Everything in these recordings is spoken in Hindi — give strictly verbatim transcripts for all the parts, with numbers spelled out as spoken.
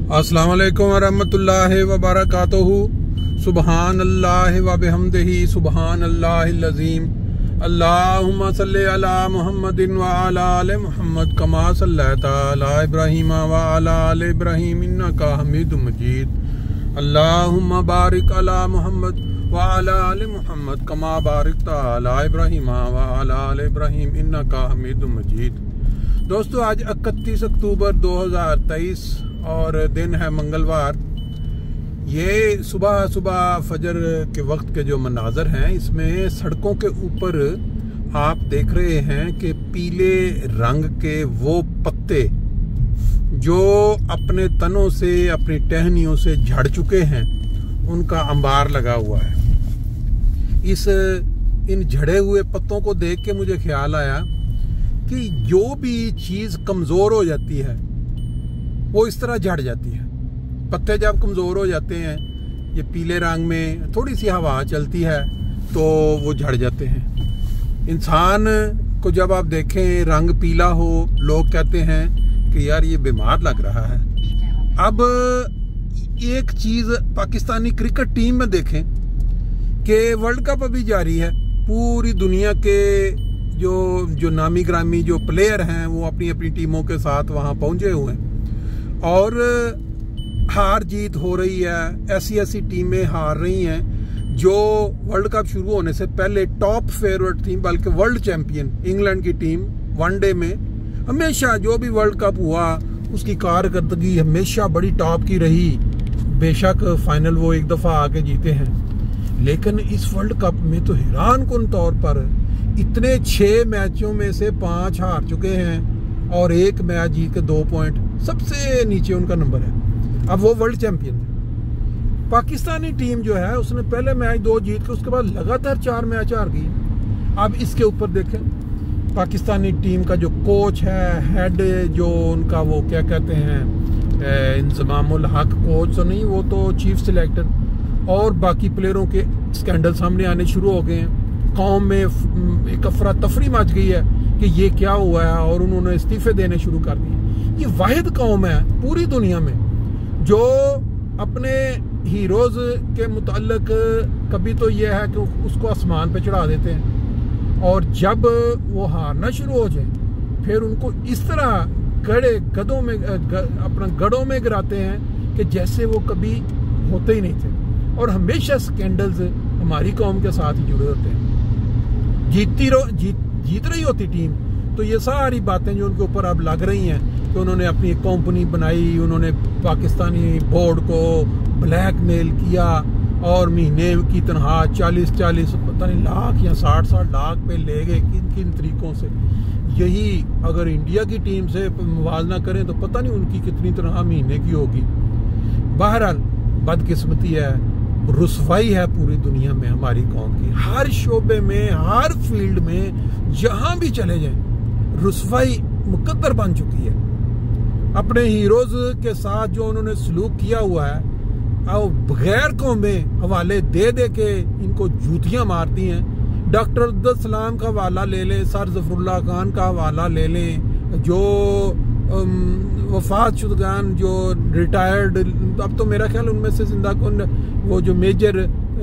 अस्सलाम वालेकुम वरहमतुल्लाहि वबरकातुहू। सुबहान अल्लाह व बिहम्दिही सुबहान अल्लाहिल अज़ीम। अल्लाहुम्मा सल्लि अला मुहम्मदिन व अला आलि मुहम्मद कमा सल्लैता अला इब्राहीम व अला आलि इब्राहीम इन्नका हमीदुम मजीद। अल्लाहुम्मा बारिक अला मुहम्मद व अला आलि मुहम्मद कमा बारिकता अला इब्राहीम व अला आलि इब्राहीम इन्नका हमीदुम मजीद। दोस्तों, आज इकतीस अक्टूबर दो हज़ार तेईस और दिन है मंगलवार। ये सुबह सुबह फजर के वक्त के जो मनाजर हैं, इसमें सड़कों के ऊपर आप देख रहे हैं कि पीले रंग के वो पत्ते जो अपने तनों से अपनी टहनियों से झड़ चुके हैं, उनका अंबार लगा हुआ है। इस इन झड़े हुए पत्तों को देख के मुझे ख्याल आया कि जो भी चीज़ कमज़ोर हो जाती है वो इस तरह झड़ जाती है। पत्ते जब कमज़ोर हो जाते हैं, ये पीले रंग में थोड़ी सी हवा चलती है तो वो झड़ जाते हैं। इंसान को जब आप देखें रंग पीला हो, लोग कहते हैं कि यार ये बीमार लग रहा है। अब एक चीज़ पाकिस्तानी क्रिकेट टीम में देखें कि वर्ल्ड कप अभी जारी है। पूरी दुनिया के जो जो नामी ग्रामी जो प्लेयर हैं वो अपनी अपनी टीमों के साथ वहाँ पहुँचे हुए हैं और हार जीत हो रही है। ऐसी ऐसी टीमें हार रही हैं जो वर्ल्ड कप शुरू होने से पहले टॉप फेवरेट थी, बल्कि वर्ल्ड चैंपियन इंग्लैंड की टीम वनडे में हमेशा जो भी वर्ल्ड कप हुआ उसकी कारकर्दगी हमेशा बड़ी टॉप की रही। बेशक फाइनल वो एक दफ़ा आके जीते हैं, लेकिन इस वर्ल्ड कप में तो हैरान कुन तौर पर इतने छः मैचों में से पाँच हार चुके हैं और एक मैच जीत के दो पॉइंट सबसे नीचे उनका नंबर है। अब वो वर्ल्ड चैंपियन है। पाकिस्तानी टीम जो है उसने पहले मैच दो जीत के उसके बाद लगातार चार मैच हार गई। अब इसके ऊपर देखें, पाकिस्तानी टीम का जो कोच है, हेड जो उनका, वो क्या कहते हैं, इंजमामुल हक कोच तो नहीं, वो तो चीफ सिलेक्टर, और बाकी प्लेयरों के स्कैंडल सामने आने शुरू हो गए हैं। कौम में एक अफरा तफरी मच गई है कि ये क्या हुआ है और उन्होंने इस्तीफे देने शुरू कर दिए। ये वाहिद कौम है पूरी दुनिया में जो अपने हीरोज के मुताल्लिक कभी तो ये है कि उसको आसमान पे चढ़ा देते हैं और जब वो हारना शुरू हो जाए फिर उनको इस तरह गड़े गधों में ग, अपना गढ़ों में गिराते हैं कि जैसे वो कभी होते ही नहीं थे। और हमेशा स्कैंडल्स हमारी कौम के साथ ही जुड़े होते हैं। जीतती रो जीत जीत रही होती टीम तो ये सारी बातें जो उनके ऊपर अब लग रही हैं कि उन्होंने अपनी एक कंपनी बनाई, उन्होंने पाकिस्तानी बोर्ड को ब्लैकमेल किया और महीने की तनख्वाह चालीस चालीस पता नहीं लाख या साठ साठ लाख पे ले गए, किन किन तरीकों से। यही अगर इंडिया की टीम से मुवाजना करें तो पता नहीं उनकी कितनी तनख्वाह महीने की होगी। बहरहाल बदकिस्मती है, रुसवाई है पूरी दुनिया में हमारी कौम की। हर शोबे में, हर फील्ड में जहां भी चले जाएं रुसवाई मुकद्दर बन चुकी है। अपने हीरोज के साथ जो उन्होंने सलूक किया हुआ है और बगैर कौमें हवाले दे दे के इनको जूतियां मारती हैं। डॉक्टर अब्दुल सलाम का हवाला ले लें, सर जफरुल्लाह खान का हवाला ले लें, जो वफात शुदगान जो रिटायर्ड, अब तो मेरा ख्याल उनमें से जिंदा कौन, वो जो मेजर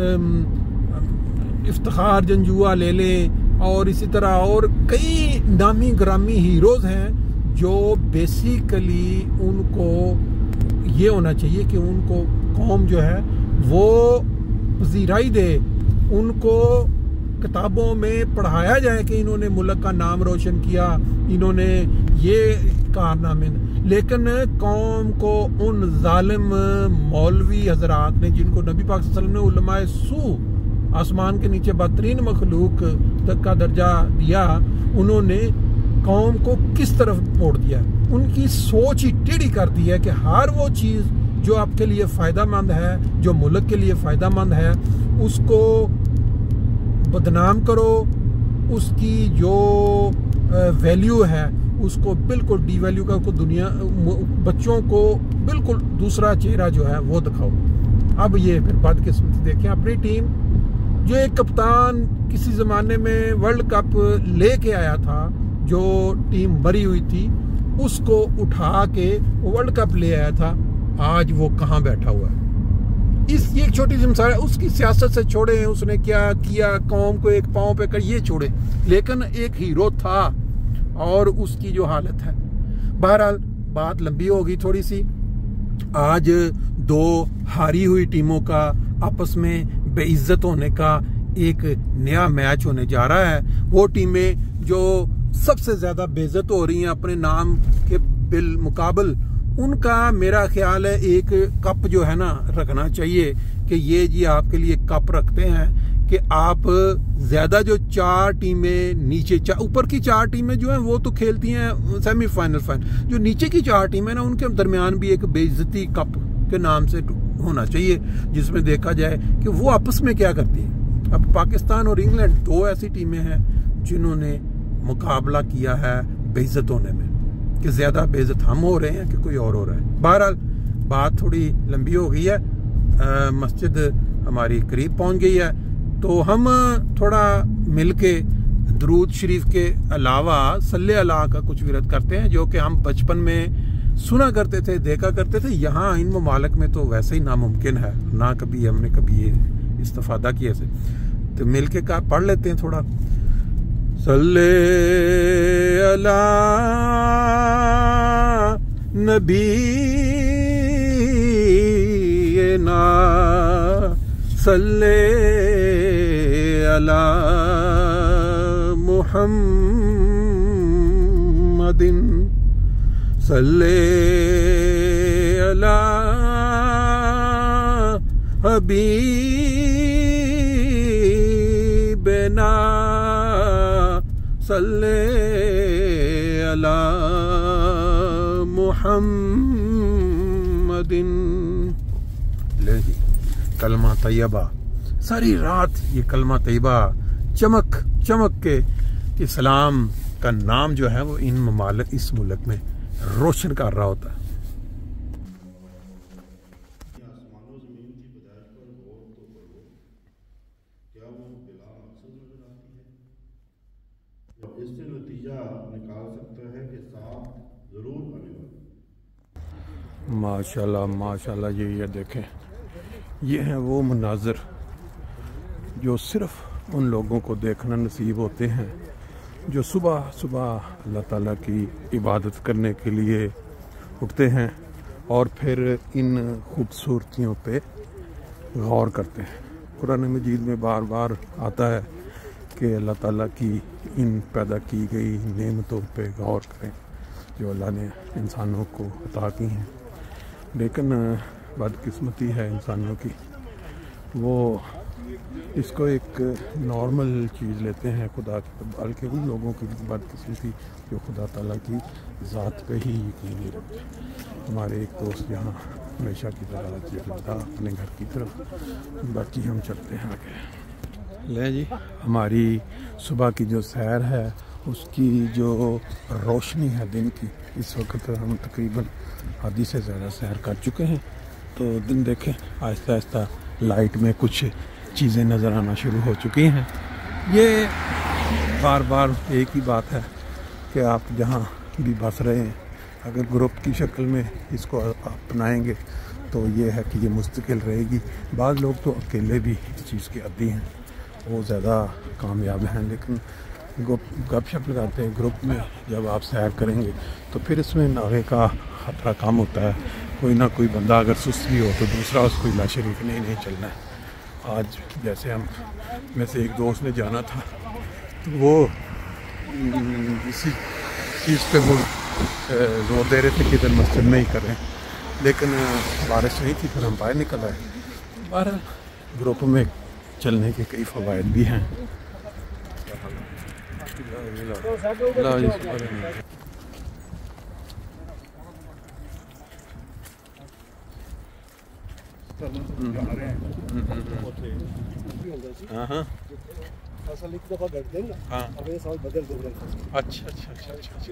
इफ्तिखार जंजुआ ले लें, और इसी तरह और कई नामी ग्रामी हीरोज हैं जो बेसिकली उनको ये होना चाहिए कि उनको कौम जो है वो पजीराई दे, उनको किताबों में पढ़ाया जाए कि इन्होंने मुल्क का नाम रोशन किया, इन्होंने ये कारनामे। लेकिन कौम को उन जालिम मौलवी हजरात ने, जिनको नबी पाक सल्लल्लाहु अलैहि वसल्लम ने उलमाए सू, आसमान के नीचे बदतरीन मखलूक तक का दर्जा दिया, उन्होंने कौम को किस तरफ मोड़ दिया। उनकी सोच ही टेढ़ी कर दी है कि हर वो चीज़ जो आपके लिए फ़ायदामंद है, जो मुल्क के लिए फ़ायदामंद है, उसको बदनाम करो, उसकी जो वैल्यू है उसको बिल्कुल डी वैल्यू का, दुनिया बच्चों को बिल्कुल दूसरा चेहरा जो है वो दिखाओ। अब ये फिर बदकिस्मती देखें, अपनी टीम जो एक कप्तान किसी ज़माने में वर्ल्ड कप लेके आया था, जो टीम मरी हुई थी, उसको उठा के वर्ल्ड कप ले आया था, आज वो कहाँ बैठा हुआ है। इस ये एक छोटी सी मिसाल है, उसकी सियासत से छोड़े, उसने क्या किया, कौम को एक पांव पे कर ये छोड़े, लेकिन एक हीरो था और उसकी जो हालत है। बहरहाल बात लंबी होगी थोड़ी सी। आज दो हारी हुई टीमों का आपस में बेइज्जत होने का एक नया मैच होने जा रहा है। वो टीमें जो सबसे ज्यादा बेइज्जत हो रही हैं अपने नाम के बिल मुकाबल, उनका मेरा ख्याल है एक कप जो है ना रखना चाहिए कि ये जी आपके लिए कप रखते हैं कि आप ज्यादा जो चार टीमें नीचे, ऊपर की चार टीमें जो हैं वो तो खेलती हैं सेमीफाइनल फाइनल, जो नीचे की चार टीमें ना उनके दरमियान भी एक बेइज्जती कप के नाम से होना चाहिए, जिसमें देखा जाए कि वो आपस में क्या करती है। अब पाकिस्तान और इंग्लैंड दो ऐसी टीमें हैं जिन्होंने मुकाबला किया है बेइज्जत होने में, कि ज्यादा बेइज्जत हम हो रहे हैं कि कोई और हो रहा है। बहरहाल बात थोड़ी लंबी हो गई है, आ, मस्जिद हमारी करीब पहुंच गई है, तो हम थोड़ा मिलके दरूद शरीफ के अलावा सल्ले अला का कुछ विरद करते हैं, जो कि हम बचपन में सुना करते थे, देखा करते थे। यहाँ इन ममालिक में तो वैसे ही नामुमकिन है, ना कभी हमने कभी ये इस्तेफादा किया से, तो मिलके का पढ़ लेते हैं थोड़ा। सल्ले अला नबी ना सल्ले अला मुहम्मदिन सल्ले अला हबीबना सल्ले अला मुहम्मदिन। ले जी कलमा तैयबा, सारी रात ये कलमा तैयबा चमक चमक के इस्लाम का नाम जो है वो इन ममालिक, इस मुल्क में रोशन कर रहा होता है। इससे नतीजा निकाल सकता है कि साफ जरूर आने वाला। माशाल्लाह माशाल्लाह, ये ये देखें, ये हैं वो मनाज़र जो सिर्फ उन लोगों को देखना नसीब होते हैं जो सुबह सुबह अल्लाह ताला की इबादत करने के लिए उठते हैं और फिर इन खूबसूरतियों पे गौर करते हैं। कुरान मजीद में बार बार आता है कि अल्लाह ताला की इन पैदा की गई नेमतों पे गौर करें जो अल्लाह ने इंसानों को अता की हैं। लेकिन बदकिस्मती है इंसानों की, वो इसको एक नॉर्मल चीज़ लेते हैं खुदा की, बल्कि उन लोगों की बदकिस्मती जो खुदा ताला की ज़ात पे ही यकीन नहीं रखते। हमारे एक दोस्त यहाँ हमेशा की तरह था अपने घर की तरफ, बाकी हम चलते हैं आगे। ले जी, हमारी सुबह की जो सैर है उसकी जो रोशनी है दिन की, इस वक्त हम तकरीबन आधी से ज़्यादा सैर कर चुके हैं। तो दिन देखें आहिस्ता आहिस्ता लाइट में कुछ चीज़ें नज़र आना शुरू हो चुकी हैं। ये बार बार एक ही बात है कि आप जहाँ भी बस रहे हैं, अगर ग्रुप की शक्ल में इसको अपनाएंगे तो ये है कि ये मुस्तकिल रहेगी। बाज़ लोग तो अकेले भी इस चीज़ के आदी हैं, वो ज़्यादा कामयाब हैं, लेकिन गप शप लगाते हैं ग्रुप में जब आप सैर करेंगे तो फिर इसमें नारे का ख़तरा कम होता है। कोई ना कोई बंदा अगर सुस्त भी हो तो दूसरा उसको इला शरीफ नहीं नहीं चलना है। आज जैसे हम में से एक दोस्त ने जाना था तो वो इसी चीज़ पे वो जोर दे रहे थे कि इधर मस्जिद में ही करें, लेकिन बारिश नहीं थी, फिर हम बाहर निकल आए। बहरहाल ग्रुप में चलने के कई फ़वाइद भी हैं। हाँ हाँ फसल एक दफा घट देंगे, हाँ, अगले साल बदल देंगे। अच्छा अच्छा अच्छा अच्छा अच्छा।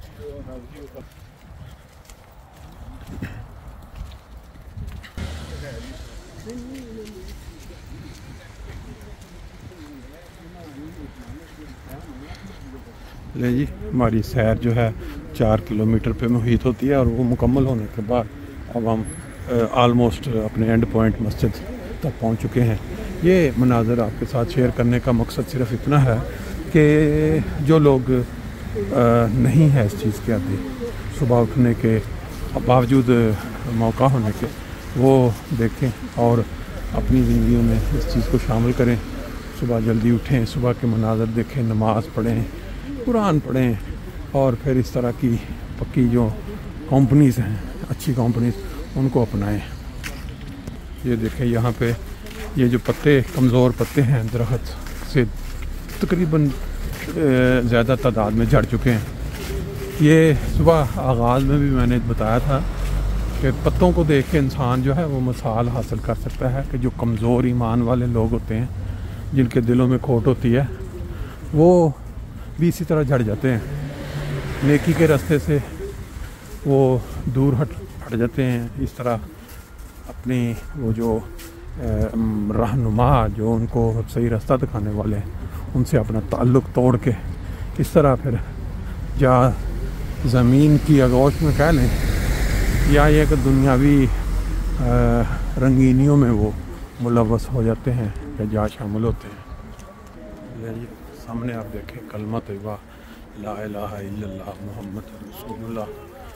ले जी, हमारी सैर जो है चार किलोमीटर पे मुहित होती है और वो मुकम्मल होने के बाद अब हम आलमोस्ट अपने एंड पॉइंट मस्जिद तक पहुंच चुके हैं। ये मनाज़र आपके साथ शेयर करने का मकसद सिर्फ इतना है कि जो लोग नहीं है इस चीज़ के आदि, सुबह उठने के बावजूद मौका होने के, वो देखें और अपनी ज़िंदगी में इस चीज़ को शामिल करें। सुबह जल्दी उठें, सुबह के मनाज़र देखें, नमाज़ पढ़ें, कुरान पढ़ें और फिर इस तरह की पक्की जो कंपनीज़ हैं, अच्छी कंपनीज़, उनको अपनाएं। ये देखें यहाँ पे ये जो पत्ते, कमज़ोर पत्ते हैं दरख्त से तकरीबन ज़्यादा तादाद में झड़ चुके हैं। ये सुबह आगाज़ में भी मैंने बताया था कि पत्तों को देख के इंसान जो है वो मिसाल हासिल कर सकता है कि जो कमज़ोर ईमान वाले लोग होते हैं, जिनके दिलों में खोट होती है, वो भी इसी तरह झड़ जाते हैं। नेकी के रास्ते से वो दूर हट हट जाते हैं। इस तरह अपनी वो जो रहनुमा, जो उनको सही रास्ता दिखाने वाले हैं, उनसे अपना ताल्लुक़ तोड़ के इस तरह फिर या ज़मीन की आगोश में कह लें, या ये कि दुनियावी रंगीनियों में वो मुलव्वस हो जाते हैं या जा शामिल होते हैं। ये सामने आप देखें कलमा तैयबा ला इलाहा इल्लल्लाह मुहम्मद रसूलुल्लाह।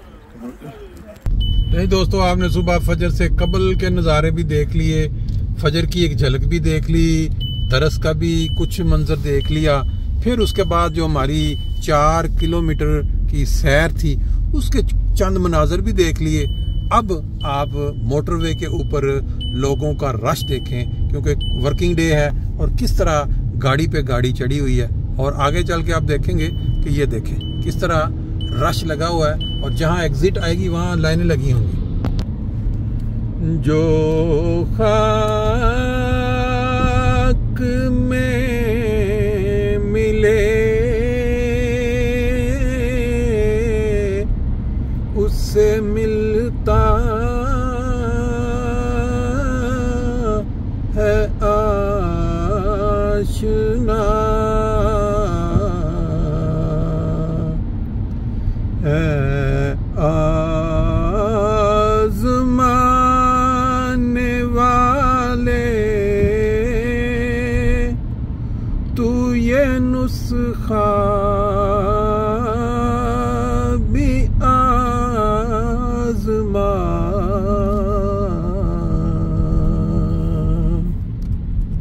नहीं दोस्तों, आपने सुबह फजर से कबल के नज़ारे भी देख लिए, फजर की एक झलक भी देख ली, दरस का भी कुछ मंजर देख लिया। फिर उसके बाद जो हमारी चार किलोमीटर की सैर थी उसके चंद मनाजर भी देख लिए। अब आप मोटरवे के ऊपर लोगों का रश देखें, क्योंकि वर्किंग डे है और किस तरह गाड़ी पे गाड़ी चढ़ी हुई है। और आगे चल के आप देखेंगे कि ये देखें किस तरह रश लगा हुआ है और जहां एग्जिट आएगी वहां लाइनें लगी होंगी। जो खाक में मिले उससे मिलता है आशना, है आज़माने वाले तू ये नुस्खा